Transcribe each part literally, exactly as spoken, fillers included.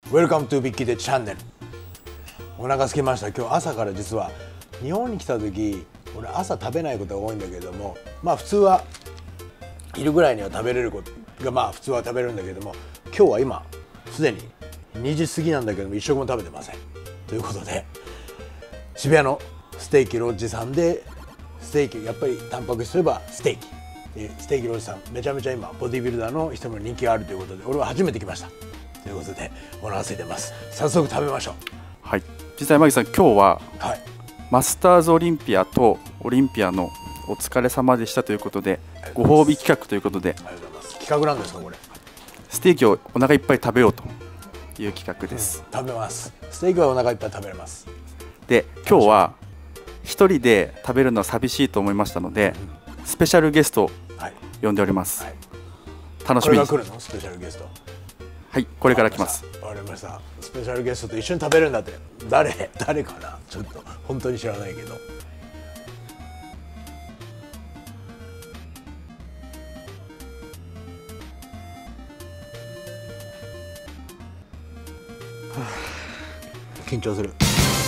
Welcome to ビッキーでチャンネル。お腹空きました。今日朝から実は日本に来た時、俺朝食べないことが多いんだけれども、まあ普通は昼ぐらいには食べれることがまあ普通は食べれるんだけれども、今日は今すでににじ過ぎなんだけども一食も食べてません。ということで渋谷のステーキロッジさんでステーキ、やっぱりタンパク質といえばステーキ。ステーキロッジさんめちゃめちゃ今ボディビルダーの人も人気があるということで、俺は初めて来ました。ということでお腹空いてます。早速食べましょう。 はい、実際山木さん、今日は、 はい、 マスターズオリンピアとオリンピアのお疲れ様でしたということで、ご褒美企画ということで、 ありがとうございます。企画なんですかこれ？ ステーキをお腹いっぱい食べようという企画です、 うん、食べます。ステーキはお腹いっぱい食べれます。 で、今日は一人で食べるのは寂しいと思いましたので、うん、スペシャルゲストを呼んでおります、はい、楽しみに。 これが来るの？スペシャルゲスト。 はい、これから来ます。 わかりました。スペシャルゲストと一緒に食べるんだって。誰誰かな、ちょっと本当に知らないけど。緊張する。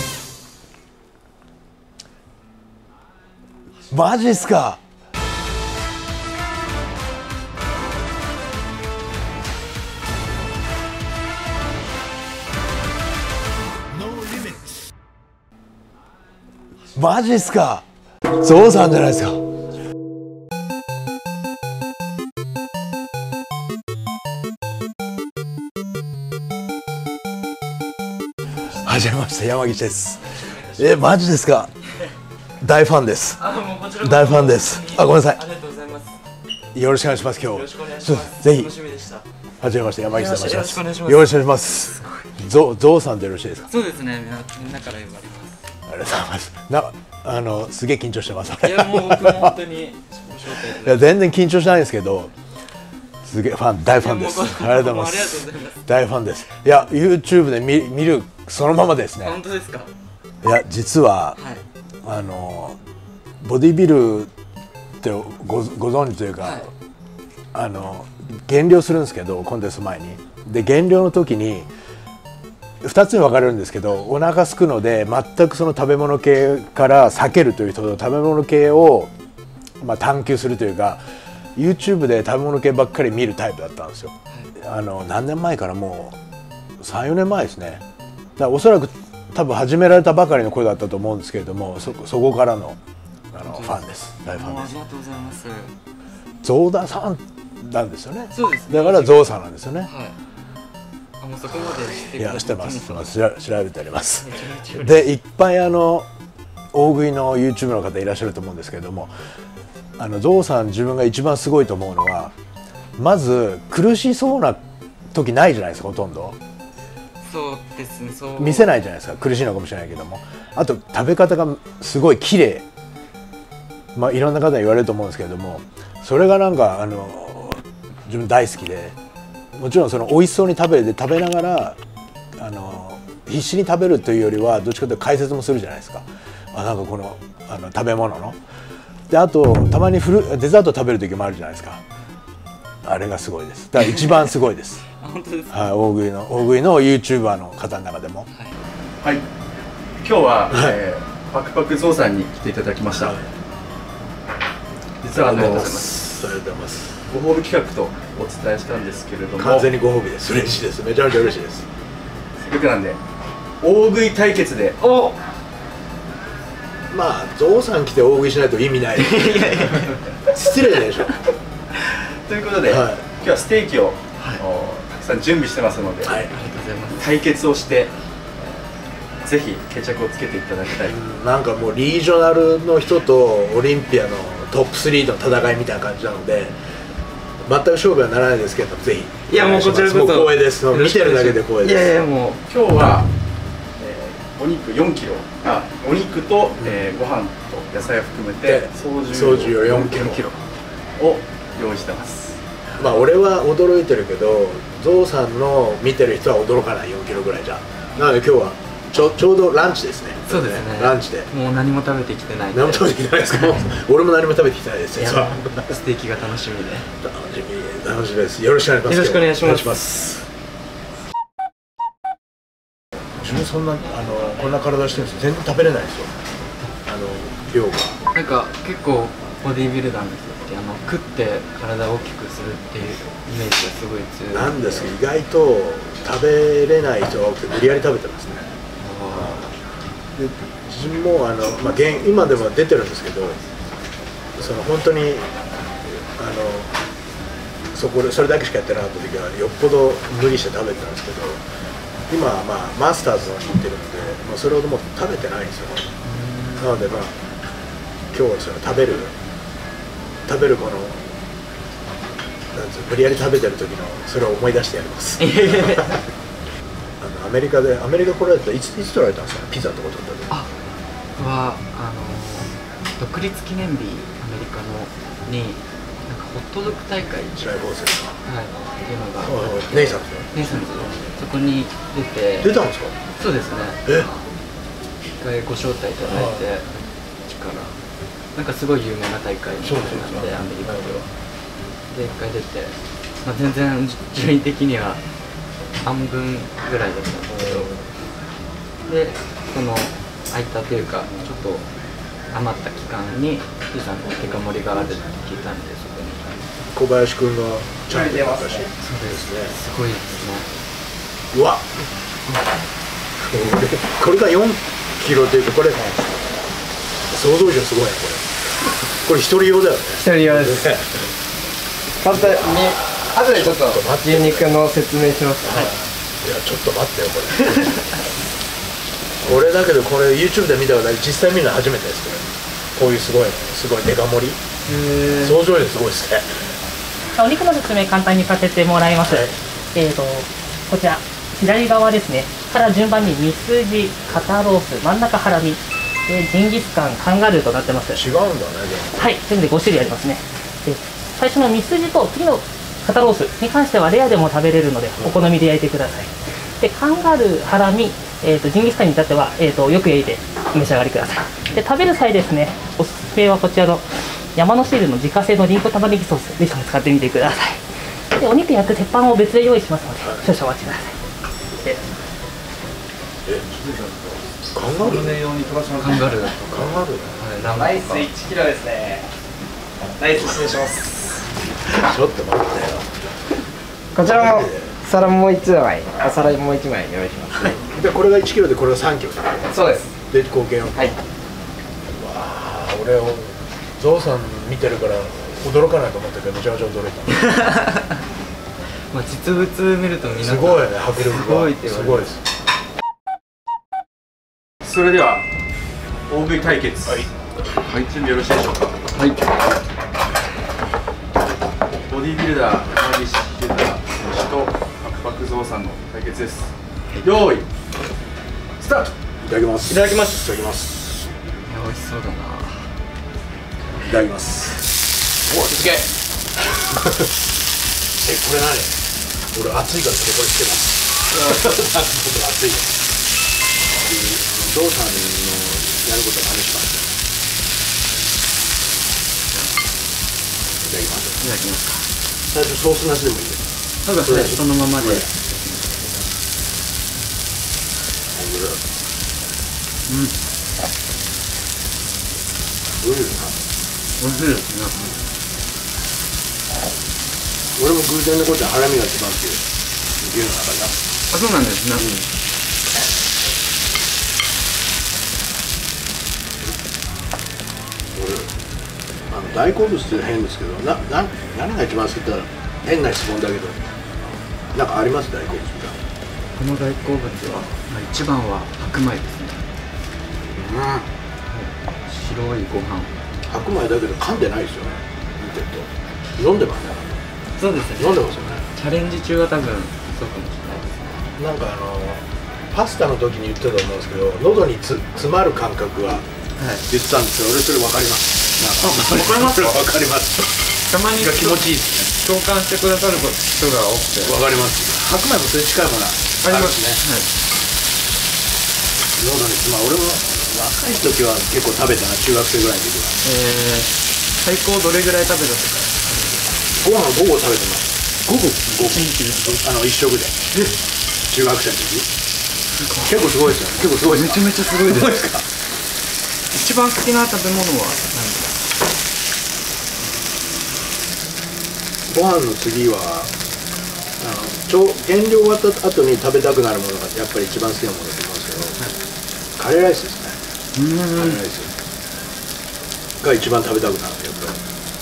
マジっすか。マジっすか。ゾウさんじゃないですか。はじめまして、山岸です。え、マジですか。大ファンです。大ファンです。あ、ごめんなさい。 ありがとうございます。 よろしくお願いします。今日。 よろしくお願いします。 ぜひ。 楽しみでした。 はじめまして、山岸と申します。 よろしくお願いします。 よろしくお願いします。ゾウ、ゾウさんでよろしいですか。 そうですね。みんな、みんなから言われます。 ありがとうございます。な、あの、すげえ緊張してます。 いや、もう僕も本当に。 いや、全然緊張しないんですけど。すげえファン、大ファンです。ありがとうございます。大ファンです。いや、YouTube で見、見る、そのままですね。 本当ですか。 いや、実は、はい、あの、ボディビルってご、ご存知というか。はい、あの、減量するんですけど、コンテスト前に。で、減量の時に。ふたつに分かれるんですけど、お腹空くので全くその食べ物系から避けるという人と、食べ物系を、まあ、探求するというか YouTube で食べ物系ばっかり見るタイプだったんですよ。あの何年前からもうさん、よねんまえですね。だからおそらく多分始められたばかりの声だったと思うんですけれども、 そ, そこからの、あのファンです。大ファンです。 ありがとうございます。 ゾウダさんなんですよね。 そうですね。 だからゾウさんなんですよね。はい、 あ、もうそこまで知ってる。 いや、してます。調べてあります。で、いっぱいあの大食いの YouTube の方いらっしゃると思うんですけれども、あのゾウさん自分が一番すごいと思うのは、まず苦しそうな時ないじゃないですか、ほとんど。 そうですね。そう見せないじゃないですか。苦しいのかもしれないけども、あと食べ方がすごい綺麗。まあいろんな方に言われると思うんですけれども、それがなんかあの自分大好きで。もちろんその美味しそうに食べて、食べながらあの必死に食べるというよりはどっちかというと解説もするじゃないですか。あ、なんかこの、あの食べ物ので、あとたまにフルデザート食べる時もあるじゃないですか。あれがすごいです。だから一番すごいです。 本当ですか。 はい、大食いの大食いの YouTuber の方の中でも。 はい、はい、今日は、はい、えー、パクパクゾウさんに来ていただきました。はい、実はあのありがとうございます。 ありがとうございます。 ご褒美企画とお伝えしたんですけれども、 完全にご褒美です。嬉しいです。めちゃめちゃ嬉しいです。 せっかくなんで大食い対決で。 お、 まあゾウさん来て大食いしないと意味ない。失礼でしょ。 ということで、はい、今日はステーキを、はい、たくさん準備してますので、 はい、ありがとうございます。 対決をしてぜひ決着をつけていただきたい。 なんかもうリージョナルの人とオリンピアのトップスリーの戦いみたいな感じなので、全く勝負はならないですけど、ぜひ。 いや、もうこちらこそ光栄です。見てるだけで光栄です。 いやいや、もう今日は、えー、お肉よんキロ、あ、お肉と、えー、ご飯と野菜を含めて総重量よんキロを用意してます。 まあ俺は驚いてるけど、ゾウさんの見てる人は驚かないよんキロぐらいじゃん。なので今日はちょちょうどランチですね。 そうですね。 ランチで。 もう何も食べてきてない。 何も食べてきてないですか。俺も何も食べてきてないです。 ステーキが楽しみで。 楽しみ、楽しみです。よろしくお願いします。 よろしくお願いします。 自分そんなあのこんな体してるんですよ。全然食べれないですよ、あの量が。 なんか結構ボディービルダーの人ってあの食って体を大きくするっていうイメージがすごい強いなんですけど、意外と食べれない人が多くて無理やり食べてますね。で自分もあの、まあ、現今でも出てるんですけど、その本当にあのそこでそれだけしかやってなかった時はよっぽど無理して食べてたんですけど、今はまあマスターズの方に行ってるので、まあ、それほどもう食べてないんですよ。なのでまあ今日はその食べる食べるこのなんつう無理やり食べてる時のそれを思い出してやります。あのアメリカでアメリカ来られたらいついつ取られたんですか、ピザとか取った時。 あ僕はあの独立記念日アメリカのになんかホットドッグ大会試合構成ですか。 はいっていうのがネイサンズネイサンズそこに出て出たんですか。 そうですね。 え一回ご招待いただいて力なんかすごい有名な大会みたいなんでアメリカではで一回出て、まあ、全然順位的には半分ぐらいだったんですけど、でその空いたというかちょっと余った期間にピザのデカ盛りがあるって聞いたんでそこに小林君がチャンピオンだったし。 そうですね。すごいですうね。 わこれがよんキロというか、これ想像以上すごいな。これこれ一人用だよね。 一人用です簡単に後でちょっと牛肉の説明します。はい、 いやちょっと待ってよこれこれだけどこれ YouTube で見たことない、実際見るの初めてです。これこういうすごいすごいデカ盛り、想像以上すごいですね。 お肉の説明簡単にさせてもらいます。はい、えーとこちら左側ですねから順番にミスジ、肩ロース、真ん中ハラミでジンギスカン、カンガルーとなってます。 違うんだね。 はい、全部でご種類ありますね。で最初のミスジと次の肩ロースに関してはレアでも食べれるので、お好みで焼いてください。でカンガルー、ハラミ、えー、とジンギスカンに至っては、えー、とよく焼いてお召し上がりください。で食べる際ですね、おすすめはこちらの山のシールの自家製のリンゴ玉ねぎソース、ぜひとも使ってみてください。でお肉焼く鉄板を別で用意しますので、少々お待ちください。でカンガルー用に飛ばします。 カンガルーカンガルーはい、 ライスいちキロですね。ライス失礼します。 ちょっと待ってよ。 こちらも皿もういちまい、お皿もういちまい用意しますね。 でこれがいちキロでこれがさんキロだね。 そうです。 で合計よんキロ。 はい。 わあ俺をゾウさん見てるから驚かないと思ったけどめちゃめちゃ驚いた。 まあ実物見ると皆さんすごいよね、迫力がすごいって言われる。 すごいです。 それでは大食い対決。 はい。 はい、準備よろしいでしょうか。 はい。 ボディビルダー山岸秀太選手とパクパクゾウさんの対決です。用意スタート。 いただきます。 いただきますいただきます。 いや美味しそうだな。 いただきます。 おすげえ。 えこれ何？俺暑いからちょっとこれしてます。僕暑いから。ゾウさんのやることは何します？いただきます。 いただきますか。 最初ソースなしでもいいです。 そうですね、そのままで。 うん。 美味しいですね。 俺も偶然のことはハラミが一番好きです。牛の中で。 あ、そうなんですね。 俺あの大好物って変ですけど、なな何が一番好きって言ったら変な質問だけど、なんかあります大好物みたいな。 この大好物は、まあ、一番は白米ですね。白いご飯。 白米だけど噛んでないですよね。見てると飲んでますね。 そうですね。 飲んでますよね。 チャレンジ中は多分そうかもしれないですね。 なんかあのパスタの時に言ってたと思うんですけど、喉につ詰まる感覚は言ってたんですよ。俺それ分かります。なんか分かります。分かります。 たまに気持ちいいですね。 共感してくださる人が多くて。 分かります。白米もそれ近いものありますね。喉に詰まる。俺も若い時は結構食べたな、中学生ぐらいの時は。 えー、最高どれぐらい食べたとか。 ご飯午後食べてます。午後午後あの一食で中学生の時。 結構すごいですよね。結構すごいです。 めちゃめちゃすごいです。 ですか。 一番好きな食べ物は何ですか？ ご飯の次はあのちょ減量終わった後に食べたくなるものがやっぱり一番好きなものだと思うんですけど、はい、カレーライスですね。 うん、 カレーライスが一番食べたくなる。やっぱり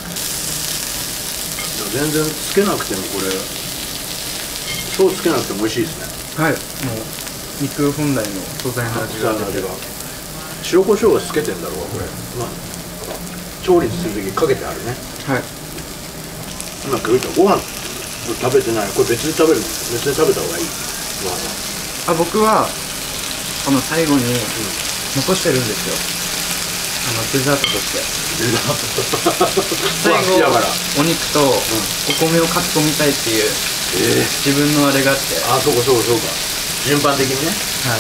全然つけなくてもこれソースつけなくても美味しいですね。 はい、もう肉本来の素材の味が出て、 白胡椒がつけてんだろうこれ、まあ、調理する時かけてあるね。 はい、 今食うとご飯食べてない、これ別に食べるの、別に食べた方がいい。ご飯あ、僕はこの最後に残してるんですよ、あのデザートとして。最後お肉とお米をかき込みたいっていう、えー、自分のあれがあって。 あ、そうかそうかそうか、順番的にね。 はい、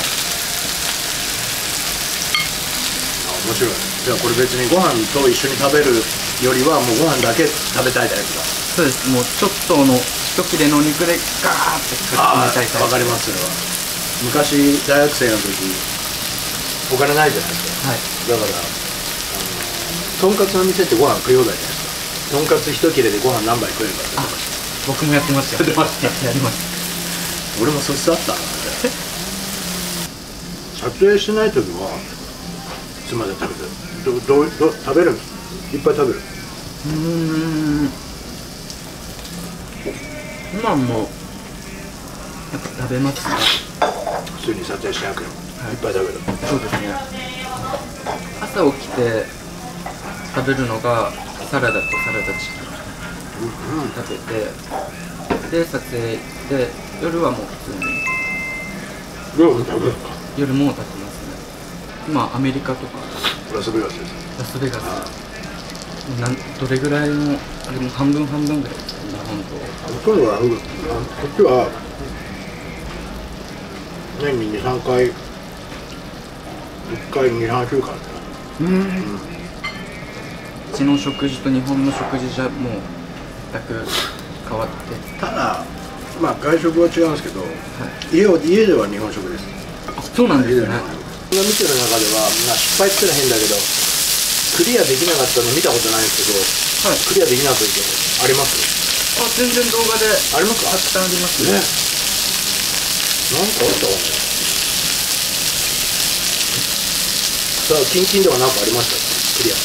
あ、面白い。じゃあこれ別にご飯と一緒に食べるよりはもうご飯だけ食べたいタイプだ。 そうです。もうちょっとの一切れのお肉でガーってかき込みたいタイプ。 わかります。それは昔大学生の時お金ないじゃないですか。はい、だからとんかつの店ってご飯食い放題じゃないですか。とんかつ一切れでご飯何杯食えるかって。 僕もやってました。やってました。やります。 俺もそっちだったな。撮影してない時はいつまで食べてる？どどど食べる？いっぱい食べる？ うーん。今もやっぱ食べますね。 普通に撮影してなくても、はい、いっぱい食べる。 そうですね。朝起きて食べるのがサラダとサラダチキン食べて、で撮影で夜はもう普通に夜も食べるか。 夜も食べますね。今アメリカとかラスベガスです。 ラスベガスなんどれぐらいのあれも半分半分ぐらいですか、日本と。 ほとんどはこっちは年ににさんかい、いっかいにさんしゅうかんだよ。 うん、うん、うちの食事と日本の食事じゃもう全く変わって。 ただまあ外食は違うんですけど、はい、家を家では日本食です。 あ、そうなんですね。 僕が見てる中では、まあ、失敗ってのは変だけどクリアできなかったの見たことないんですけど、はい、クリアできなかった時あります？ あ、全然動画でありますか？ たくさんありますね。 なんかあったかな。さあキンキンでは何かありましたか？クリア。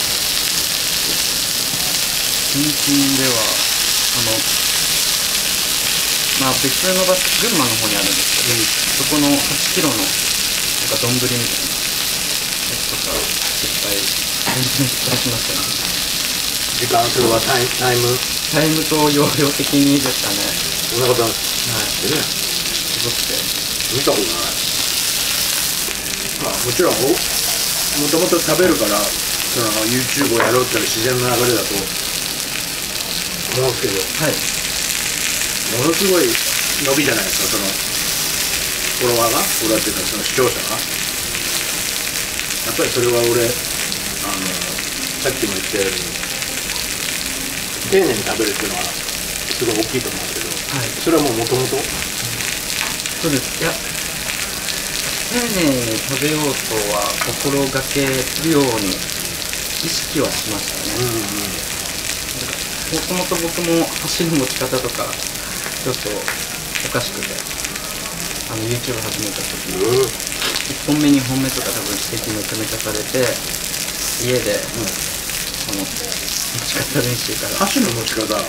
キンキンではあのまあ別の場所、群馬の方にあるんですけど、うん、そこのはちキロのなんか丼みたいなやつとか失敗全然失敗しましたね。 時間、それはタイタイムタイムと容量的にですかね。 そんなことなんです。 はい、 ね、 すごくて見たことない。まあもちろんもともと食べるからその YouTube をやろうっていうのは自然の流れだと思うんですけど、はい、ものすごい伸びじゃないですか、そのフォロワーが、フォロワーっていうかその視聴者が。やっぱりそれは俺あのさっきも言ったように丁寧に食べるっていうのはすごい大きいと思うんですけど、はい、それはもうもともとそうです。いや、丁寧に食べようとは心がけるように意識はしましたね。もともと僕も箸の持ち方とかちょっとおかしくて、あの YouTube 始めた時に、うん、いっぽんめにほんめとか多分指摘めちゃめちゃされて、家で、うん、この持ち方練習から箸の持ち方、はい、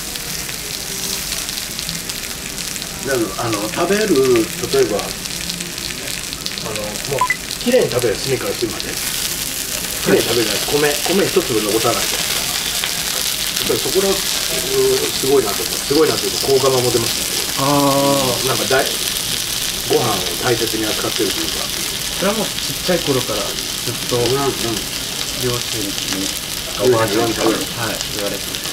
だからあの食べる、例えばあのもうきれいに食べる、隅から隅まできれいに食べるじゃないですか。米米一粒残さないじゃないですか。やっぱりそこらすごいなと思う。すごいなというか好感が持てますね。ああ、なんかだいご飯を大切に扱ってるというか。 それはもうちっちゃい頃からずっと、うんうん、両親におばあちゃんに言われてます。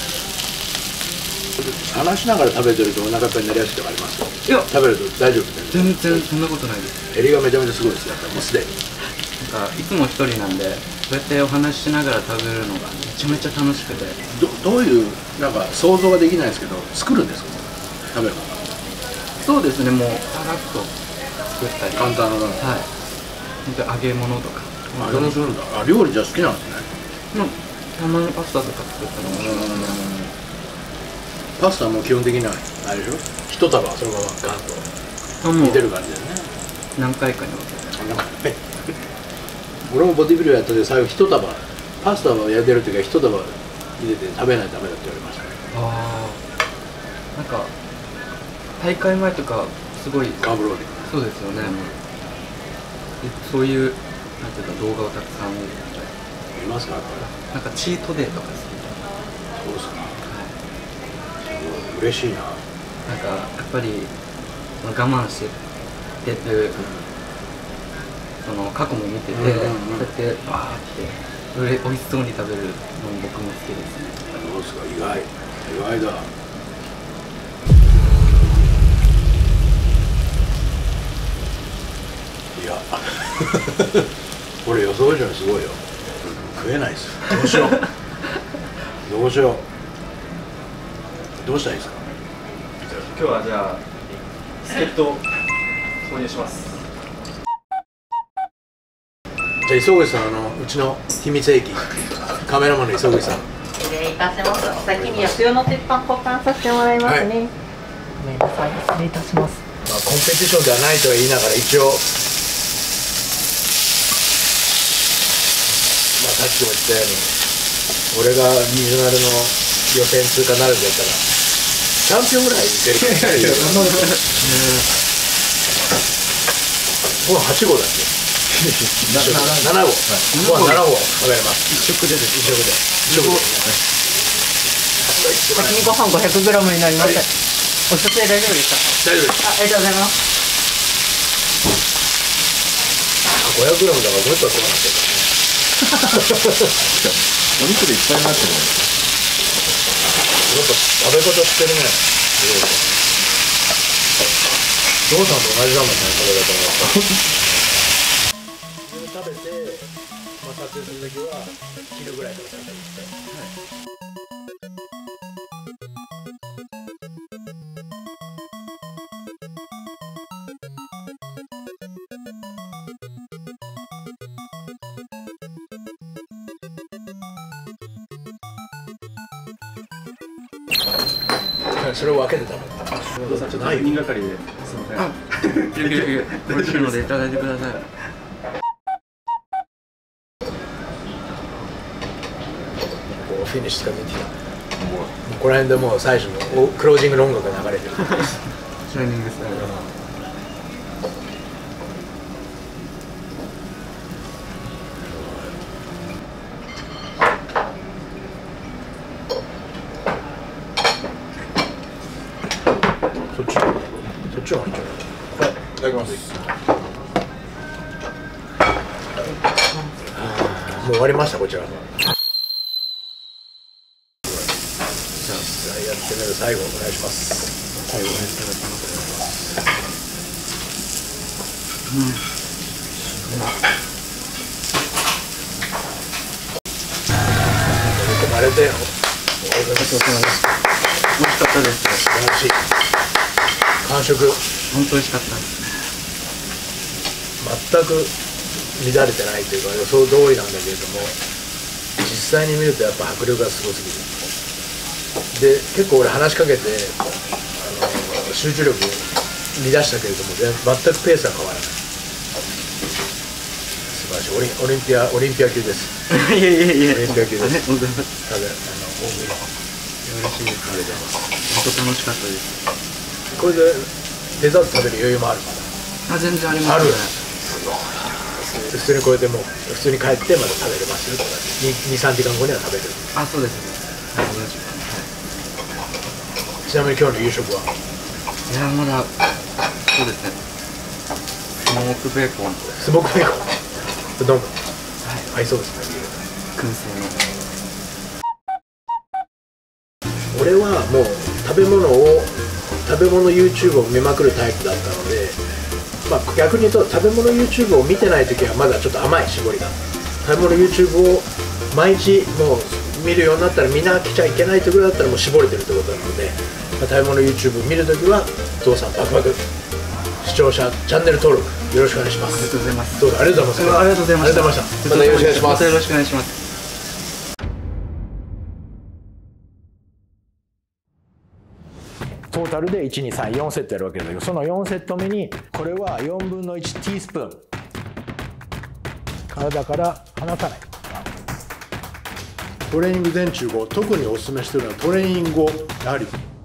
話しながら食べてるとお腹いっぱいになりやすいとかありますか？いや、食べると大丈夫です。 全然そんなことないです。 襟がめちゃめちゃすごいですよ、やっぱりもうすでに。 なんかいつも一人なんで、そうやってお話ししながら食べるのがめちゃめちゃ楽しくて。 どどういうなんか想像ができないですけど、作るんですか？食べるのが。 そうですね、もうさらっと作ったり、 簡単なもの。 はい、本当に揚げ物とか。 揚げ物するんだ。あ、料理じゃ好きなんですね。 まあたまにパスタとか作ったのも。 パスタも基本的にはあれでしょ、一束そのままガンと煮てる感じだよね。 何回かに分けて。 俺もボディビルやったで最後一束パスタを焼いてる時は一束入れて食べないとダメだって言われましたね。 ああ、なんか大会前とかすごいカーブローディング。 そうですよね、うん、そういうなんていうか動画をたくさん見るので。 見ますか？ なんかチートデーとか好きで。 そうですか。嬉しいな。 なんかやっぱり我慢して出てる、その過去も見てて、こうやってバーって美味しそうに食べるのも僕も好きですね。 そうですか。意外意外だ。いやこれ予想以上にすごいよ。食えないです。どうしようどうしようどうしたらいいですか？ 今日はじゃあ助っ人を購入します。 じゃあ磯口さん、あのうちの秘密兵器カメラマンの磯口さん、 失礼いたします。先に薬用の鉄板交換させてもらいますね。ごめんなさい、失礼いたします。 まあ、コンペティションではないとは言いながら一応、まあ、さっきも言ったように俺がリージョナルの予選通過なるんだったらチャンピオンぐらいいけるからね。ご飯はちごうだっけ？ななごう。ご飯ななごう食べれます。一食でです。一食で。一食で。 先にご飯 ごひゃくグラム になりました。お一つで大丈夫ですか？ 大丈夫です。 あ、ありがとうございます。 ごひゃくグラム だからもう一個はそうなってるからね。 お肉でいっぱいになってるね。 やっぱ食べ方知ってるね。ゾウさんと同じだもんね、食べ方が。食べて、まあ、撮影するときは昼ぐらいから撮影して。それを分けて食べる。 お父さんちょっと人がかりですみません。 いやいやいや、美味しいのでいただいてください。 フィニッシュ近づいてきた。もうここら辺でもう最初のクロージングの音楽が流れてる。 シャイニングスタイル。 そっち、そっちは入っちゃう。いただきます。もう終わりました、こちら。やってみる、最後お願いします。最後お願いします。うん。見てまれてよ。 ごちそうさまでした。美味しかったです。 素晴らしい。完食。 本当美味しかったです。 全く乱れてないというか予想通りなんだけれども、実際に見るとやっぱ迫力がすごすぎる。で結構俺話しかけてあの集中力乱したけれども全くペースが変わらない。素晴らしい。オリン、オリンピアオリンピア級です。 いやいやいや。 オリンピア級です。 ありがとうございます。 食べあの大食いの嬉しいです。 ありがとうございます。 本当楽しかったです。 これでデザート食べる余裕もあるまだ。 あ、全然ありますね。 普通にこうやってもう普通に帰ってまだ食べれますよとかに、さんじかんごには食べれる。 あ、そうですね。はい、同じく。 ちなみに今日の夕食は？ いや、まだそうですね。スモークベーコン。 スモークベーコン。どんどん。はい、合いそうですね。 燻製の。 俺はもう食べ物を食べ物 YouTube を見まくるタイプだったので、まあ、逆に言うと食べ物 YouTube を見てない時はまだちょっと甘い絞りが。食べ物 YouTube を毎日もう見るようになったら見なきゃいけないところだったらもう絞れてるってことなので、まあ、食べ物 YouTube 見るときは父さんパクパク視聴者チャンネル登録よろしくお願いします。 ありがとうございます。 どうぞありがとうございます。 ありがとうございました。 ありがとうございました。 またよろしくお願いします。 よろしくお願いします。 トータルでいち、に、さん、よんセットやるわけだけど、そのよんセット目にこれはよんぶんのいちティースプーン体から離さない。トレーニング前中後特におすすめしているのはトレーニング後やはり